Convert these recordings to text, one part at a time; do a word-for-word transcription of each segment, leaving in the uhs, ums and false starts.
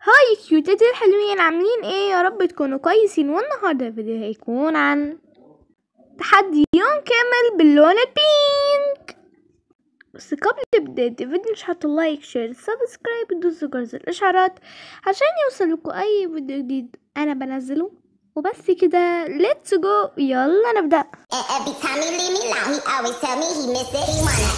هاي كيوتات الحلوين، عاملين ايه؟ يا رب تكونوا كويسين. والنهارده الفيديو هيكون عن تحدي يوم كامل باللون البينك. بس قبل بداية الفيديو مش حط لايك شير سبسكرايب ودوسوا جرس الاشعارات عشان يوصلكوا اي فيديو جديد انا بنزله. وبس كده، ليتس جو، يلا نبدأ. Every time he leave me alone, he always tell me he miss it. He wanna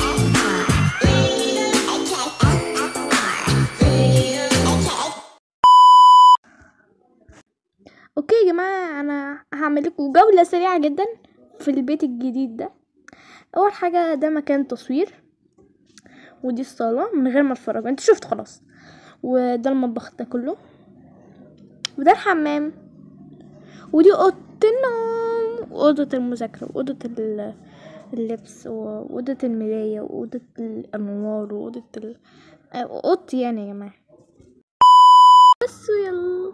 اوكي يا جماعة، انا هعمل لكم جولة سريعة جدا في البيت الجديد ده. اول حاجة، ده مكان تصوير، ودي الصالة من غير ما اتفرج، انت شفت خلاص. وده المطبخ ده كله، وده الحمام، ودي اوضة النوم، وأوضة المذاكرة، وأوضة ال- اللبس، وأوضة المراية، وأوضة الأنوار، وأوضة ال... أوضتي يعني يا جماعة. بس ويلا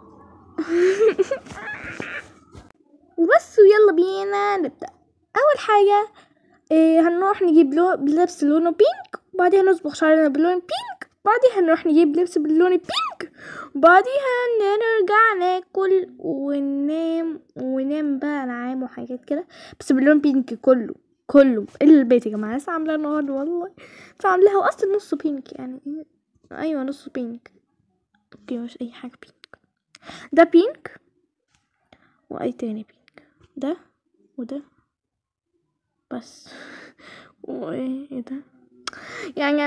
وبس ويلا بينا نبدأ. أول حاجة إيه، هنروح نجيب لو... لبس لونه بينك، وبعدين نصبغ شعرنا باللون بينك، بعدين هنروح نجيب لبس باللون بينك، وبعديها نرجع ناكل وننام وننام بقى نعام وحاجات كده، بس باللون بينك كله كله الا البيت يا جماعه. لسه عاملاها النهارده والله، لسه عاملاها اصلا نص بينك يعني. ايوه نص بينك. اوكي، مش اي حاجه بينك. ده بينك، واي تاني بينك، ده وده بس. وايه ده يعني؟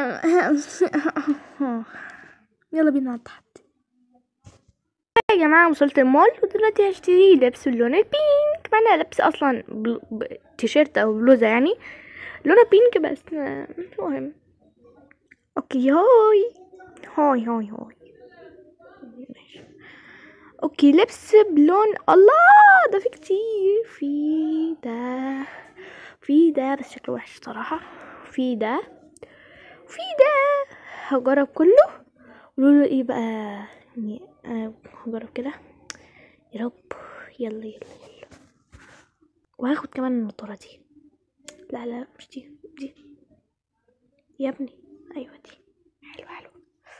يلا بينا على التحدي يا جماعة. وصلت المول ودلوقتي هشتري لبس اللون البينك، مع انها لبس اصلا بلو... ب... تيشيرت او بلوزة يعني لونها بينك، بس مش مهم. اوكي، هاي هاي هاي هاي ماشي. اوكي، لبس بلون، الله ده في كتير، في ده في ده بس شكله وحش صراحة، في ده في ده هجرب كله. قولوا ايه بقى يعني. آه، هجرب كده يا رب. يلا يلا يلا. وهاخد كمان النضارة دي. لا لا مش دي، دي يا ابني. ايوه دي، حلوة حلوة.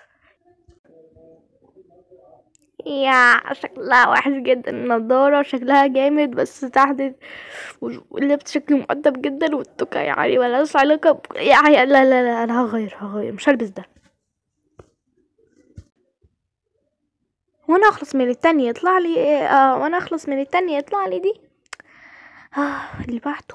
يا شكلها وحش جدا النضارة، شكلها جامد بس تحت، واللبس شكله مؤدب جدا، والتوكة يعني ملهاش علاقة ب... يعني لا لا لا، انا هغير هغير مش هلبس ده. وانا اخلص من التانية يطلع لي إيه؟ اه وانا اخلص من التانية يطلع لي دي. اه اللي بعده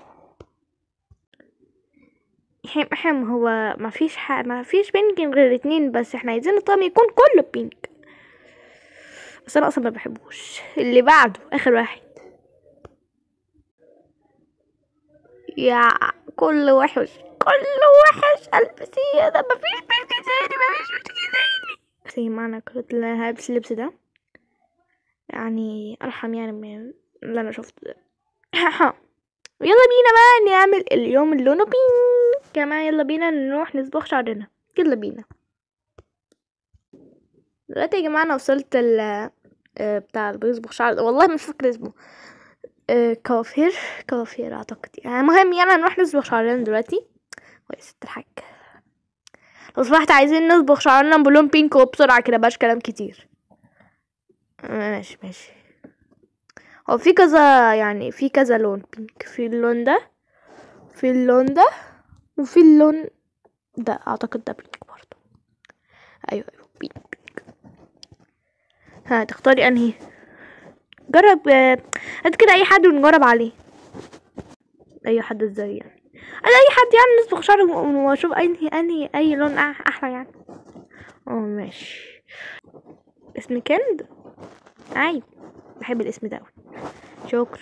حم حم هو ما فيش ح... ما فيش بينك غير اتنين، بس احنا عايزين الطقم يكون كله بينك، بس انا اصلا ما بحبوش. اللي بعده اخر واحد. يا كله وحش كله وحش، البس ايه ده؟ ما فيش بينك تاني، ما فيش بينك تاني. زي ما انا كنت هلبس اللبس ده يعني ارحم يعني من اللي انا شفته ده. يلا بينا بقى نعمل اليوم اللي لونه بينك كمان. يلا بينا نروح نصبغ شعرنا، يلا بينا. دلوقتي يا جماعة انا وصلت ال آه، بتاع اللي بيصبغ شعر، والله مش فاكرة اسمه. آه، كوافير كوافير اعتقد يعني. المهم يلا نروح نصبغ شعرنا دلوقتي. ويا ست الحاج، لو سمحت عايزين نصبغ شعرنا بلون بينك وبسرعة كده، باش كلام كتير. ماشي ماشي. هو في كذا يعني، في كذا لون بينك، في اللون ده، في اللون ده، وفي اللون ده، اعتقد ده بينك برضه. ايوه ايوه بينك بينك. ها تختاري انهي؟ جرب آه، هات كده اي حد ونجرب عليه. اي حد ازاي يعني؟ انا اي حد يعني نصبغ شعري واشوف انهي انهي اي لون أح- احلى يعني. اه ماشي. اسم كند، ايوه بحب الاسم ده اوي. شكرا.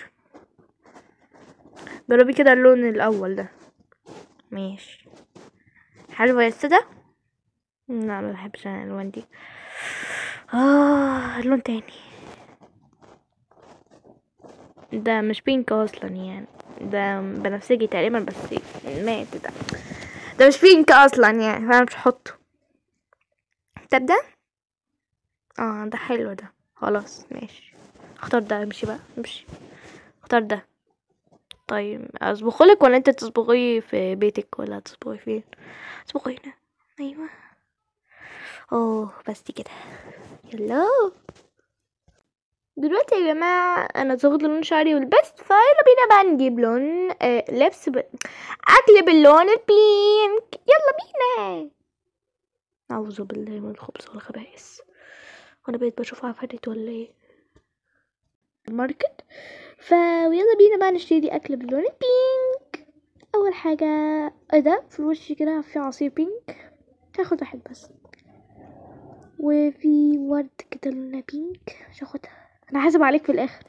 جربي كده اللون الاول ده. ماشي حلوة يا السادة. لا ما بحبش انا الالوان دي. اه لون تاني، ده مش بينك اصلا يعني، ده بنفسجي تقريبا بس مات ده. ده مش بينك اصلا يعني، فانا مش هحطه. طب ده، اه ده حلو ده، خلاص ماشي. اختار ده، امشي بقى امشي. اختار ده. طيب اصبغلك ولا انت تصبغيه في بيتك ولا تصبغيه فين؟ تصبغيه هنا. ايوه. اوه بس دي كده. يلا دلوقتي يا جماعة انا ظبط لون شعري ولبست، فيلا بينا بقى نجيب لون آه لبس ب... اكل باللون البينك. يلا بينا. اعوذ بالله من الخبث والخبائث. وانا بقيت بشوف عفاريت ولا ايه؟ الماركت. فيلا بينا بقى نشتري اكل باللون البينك. اول حاجة ايه ده في الوش كده في عصير بينك، هاخد واحد بس. وفي ورد كده لونها بينك مش هاخدها، انا حاسب عليك في الاخر.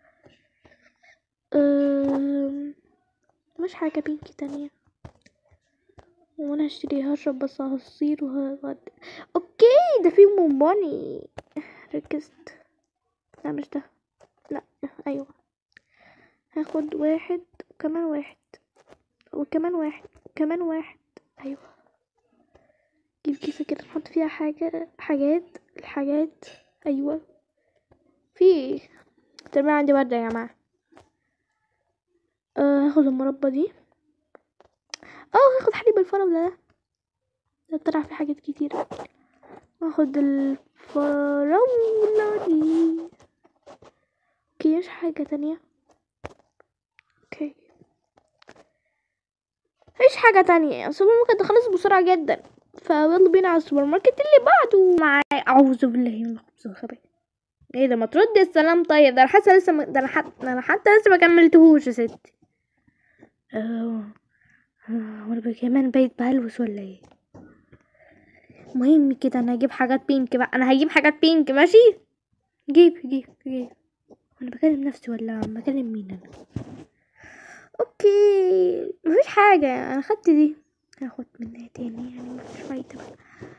أم... مش حاجة بينك تانية، وانا هشتري هشرب بس عصير وهغد. اوكي ده فيه مومباني، ركزت. لا مش ده، لا ايوه. هاخد واحد وكمان واحد وكمان واحد وكمان واحد. ايوه جيب كيسة كده نحط فيها حاجة حاجات الحاجات. ايوه في تمام. عندي وردة يا جماعة. أه هاخد المربى دي. اه هاخد حليب الفراولة ده، ده طلع في حاجات كتير. هاخد الفراولة دي. اوكي مش حاجة تانية. اوكي مفيش حاجة تانية، السوبر ماركت ده خلص بسرعة جدا، فيلا بينا على السوبر ماركت اللي بعده. مع اعوذ بالله من الخبث والخبائث. ايه ده ما ترد السلام؟ طيب ده انا حاسه لسه م... ده انا حتى ده انا حتى لسه ما كملتهوش يا ستي. اه وانا كمان بقيت بهلوس ولا ايه؟ مهم كده انا هجيب حاجات بينك بقى، انا هجيب حاجات بينك ماشي. جيب جيب جيب. انا بكلم نفسي ولا بكلم مين انا؟ اوكي مفيش حاجه، انا خدت دي هاخد منها تاني يعني مفيش فايده بقى.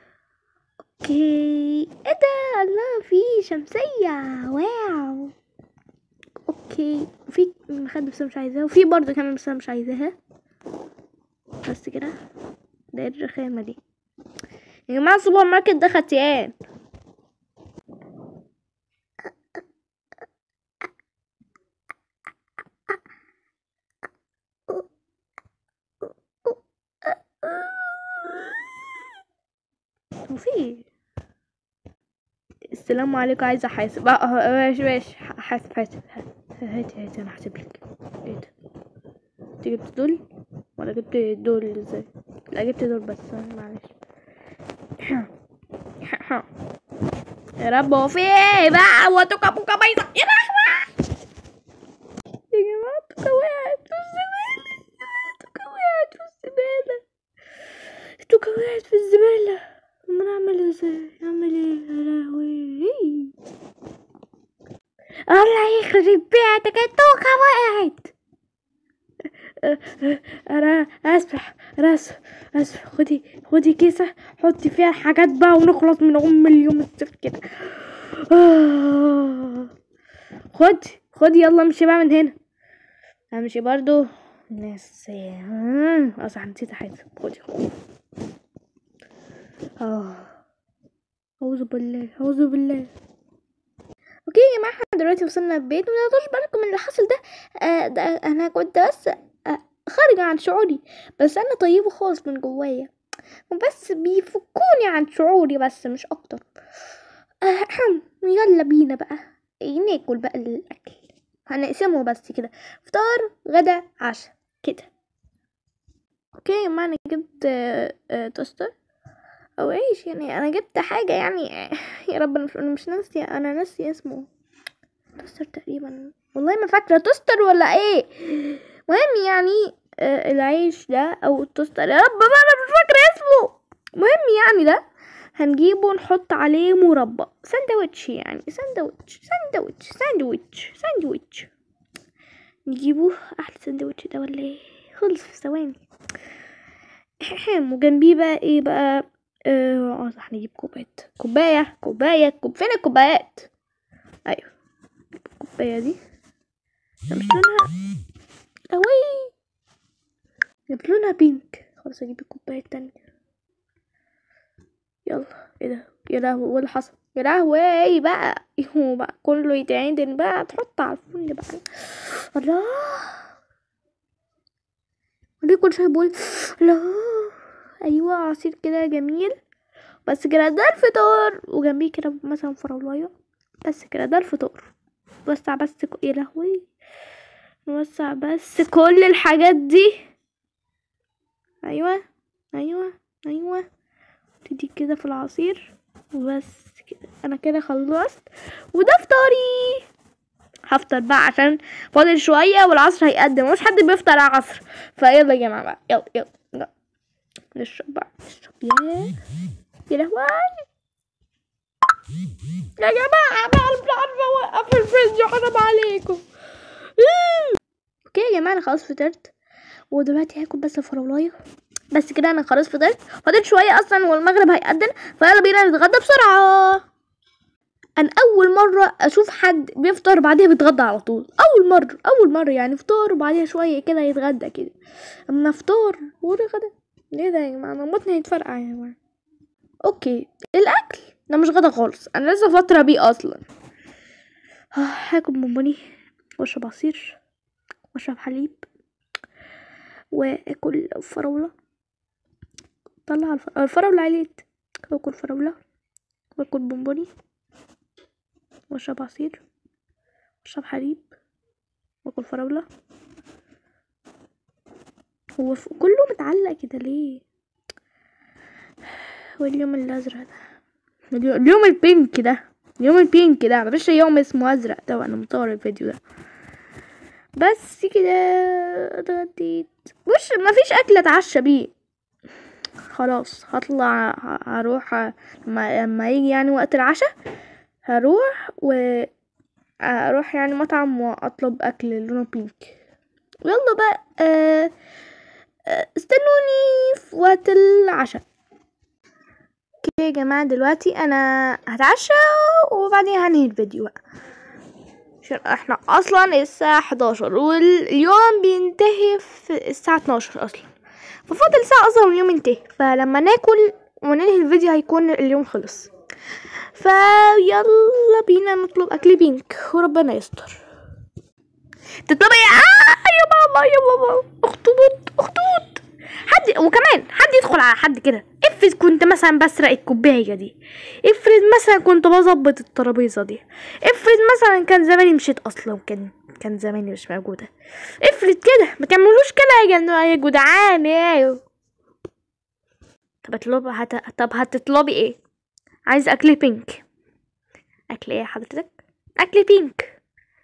اوكي ايه ده؟ الله في شمسيه واو. اوكي في مخدة بس مش عايزاها، وفي برضه كمان بس انا مش عايزاها. بس كده ده ايه الرخامه دي يا جماعه؟ السوبر ماركت ده ختيان. وفي السلام عليكم، عايزه احاسب. اه ماشي ماشي حاسب حاسب. هاتي هاتي انا هحسب لك. ايه ده؟ انت جبت دول ولا جبت دول ازاي؟ لا جبت دول بس معلش. يا رب هو في ايه بقى؟ هو توكا بوكا بايظه يا لهوي يا جماعه. توكا وقعت في الزباله. توكا وقعت في الزباله. توكا وقعت في الزباله. امال اعمل ازاي؟ اعمل ايه يا لهوي؟ الله يخرب بيتك التوكا وقعت. انا اسف انا اسف اسف. خدي خدي كيسه حطي فيها الحاجات بقى ونخلص من ام اليوم الزفت كده. خدي خدي يلا امشي بقى من هنا. امشي برضو ناس. اه صح نسيت احاسب. خدي خدي. اه اعوذ بالله اعوذ بالله. اوكي يا جماعه احنا دلوقتي وصلنا البيت، وما تاخدوش بالكم من اللي حصل ده. آه ده انا كنت بس آه خارجه عن شعوري، بس انا طيبه خالص من جوايا، وبس بيفكوني عن شعوري بس مش اكتر. آه يلا بينا بقى ناكل بقى الاكل، هنقسمه بس كده فطار غدا عشاء كده. اوكي يا جماعه انا جبت آه آه توستر او عيش يعني، انا جبت حاجه يعني. يا رب انا مش, أنا مش ناسيه، انا ناسيه اسمه. توستر تقريبا والله ما فاكره توستر ولا ايه. مهم يعني آه العيش ده او التوستر، يا رب بقى انا مش فاكره اسمه. مهم يعني ده هنجيبه ونحط عليه مربى ساندويتش يعني ساندويتش ساندويتش ساندويتش ساندويتش. نجيبه احلى ساندويتش ده ولا ايه؟ خلص في ثواني. وجنبيه بقى ايه بقى؟ اه صح نجيب كوبايه كوبايه كوبايه كوب فين الكوبايات؟ ايوه الكوبايه دي ده مش لونها قوي، جبت لونها بينك. خلاص اجيب الكوبايه التانية. يلا ايه ده؟ يا لهوي ايه اللي حصل؟ يا لهوي بقى يهو بقى كله يتعدل بقى تحط على الفل بقى. الله وليه كل شويه بقول الله. ايوه عصير كده جميل بس كده ده الفطار، وجنبيه كده مثلا فراولايه. بس كده ده الفطار. نوسع بس ك... يا لهوي، نوسع بس كل الحاجات دي. ايوه ايوه ايوه، تدي كده في العصير وبس كده. انا كده خلصت وده فطاري. هفطر بقى عشان فاضل شويه والعصر هيقدم، مش حد بيفطر على العصر. فيلا يا جماعه بقى، يلا يلا يلا نشرب بقى، نشرب. ياه يا لهوي يا جماعه، انا مش عارفه اوقف الفيديو، حرام عليكم. اوكي يا جماعه، انا خلاص فطرت ودلوقتي هاكل بس الفراولايه. بس كده انا خلاص فطرت، فاضل شويه اصلا والمغرب هيقدم، فيلا بينا نتغدى بسرعه. انا اول مره اشوف حد بيفطر بعدها بيتغدى على طول. اول مره اول مره يعني فطار وبعدها شويه كده يتغدى كده. اما فطار وغدا ليه ده يا جماعه؟ انا بطني هيتفرقع يا جماعه. اوكي الاكل ده مش غدا خالص، انا لسه فاطره بيه اصلا. هاكل بونبوني واشرب عصير واشرب حليب واكل فراوله. طلع الفراوله عليت، واكل فراوله واكل بونبوني واشرب عصير واشرب حليب واكل فراوله. هو كله متعلق كده ليه؟ واليوم الازرق ده، اليوم البينك ده، اليوم البينك ده مفيش يوم اسمه ازرق ده، وانا مصور الفيديو ده. بس كده اتغديت، مش مفيش اكل اتعشى بيه. خلاص هطلع، هروح لما لما يجي يعني وقت العشاء، هروح و اروح يعني مطعم واطلب اكل لونه بينك. يلا بقى آه... آه... استنوني في وقت العشاء. اوكي يا جماعه، دلوقتي انا هتعشى وبعدين هنهي الفيديو بقى، عشان احنا اصلا الساعه حداشر واليوم بينتهي في الساعه اتناشر اصلا، ففاضل ساعه اصلا واليوم ينتهي. فلما ناكل وننهي الفيديو هيكون اليوم خلص. فيلا بينا نطلب اكل بينك وربنا يستر. تطلبي آه يا ماما يا ماما، اخطبوط اخطبوط. حد وكمان حد يدخل على حد كده. افرض كنت مثلا بسرق الكوبايه دي، افرض مثلا كنت بظبط الترابيزه دي، افرض مثلا كان زماني مشيت اصلا، كان كان زماني مش موجوده. افرض كده، ما تعملوش كده يا جماعه يا جدعان. ايه طب اطلب هت... طب هتطلبي ايه؟ عايز اكل بينك. اكل ايه حضرتك؟ اكل بينك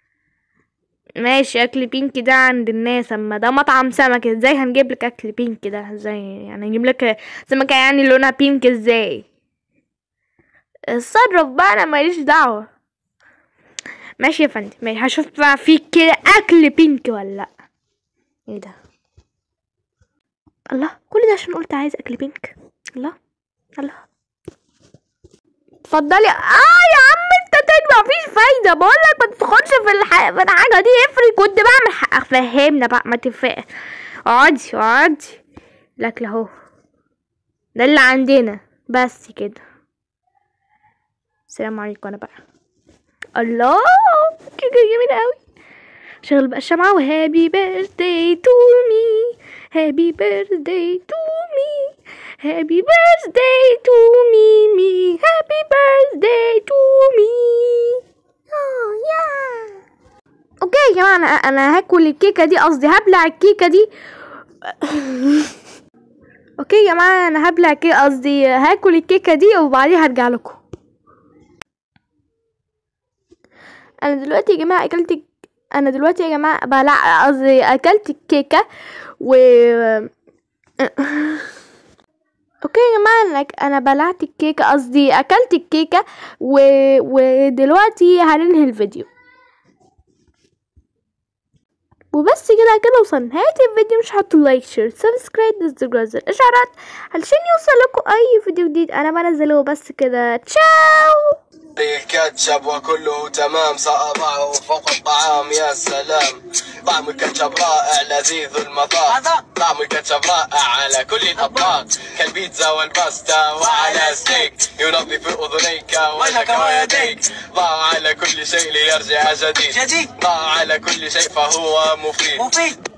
ماشي. اكل بينك ده عند الناس، اما ده مطعم سمك، ازاي هنجيب لك اكل بينك ده؟ ازاي يعني نجيب لك سمكه يعني لونها بينك؟ ازاي؟ اتصرف بقى، انا ماليش دعوه. ماشي يا فندم، ماشي، هشوف بقى فيك كده اكل بينك ولا لا. ايه ده؟ الله، كل ده عشان قلت عايز اكل بينك؟ الله الله، اتفضلي. اه يا عم انت تاني مفيش فايده، بقولك ما تدخلش في الح... في الحاجه دي. افرض كنت بعمل حق، فهمنا بقى، ما تفق. اقعدي اقعدي، الاكل اهو، ده اللي عندنا بس كده. السلام عليكم. انا بقى الله كده جميل قوي. شغل بقى الشمعة وهابي بيرثداي تو مي، هابي بيرثداي تو مي، هابي بيرثداي تو مي مي، هابي بيرثداي تو مي. اه يا اوكي يا جماعه، انا انا هاكل الكيكه دي، قصدي هبلع الكيكه دي. اوكي يا جماعه، انا هبلع كيكه، قصدي هاكل الكيكه دي وبعدين هرجع لكم. انا دلوقتي يا جماعه اكلت انا دلوقتي يا جماعه بلع، قصدي اكلت الكيكه و اوكي يا جماعه، انا انا بلعت الكيكه، قصدي اكلت الكيكه و... ودلوقتي هننهي الفيديو. وبس كده كده وصلنا نهاية الفيديو. مش حطوا لايك شير سبسكرايب ضد جرس الاشعارات علشان يوصل لكم اي فيديو جديد انا بنزله. بس كده تشاو. الكاتشب وكله تمام، سأضعه فوق الطعام يا سلام. طعم الكاتشب رائع لذيذ المذاق، طعم الكاتشب رائع على كل الأطباق، كالبيتزا والباستا وعلى ستيك، ينظف أذنيك وجهك ويديك. ضع على كل شيء ليرجع جديد، ضع على كل شيء فهو مفيد.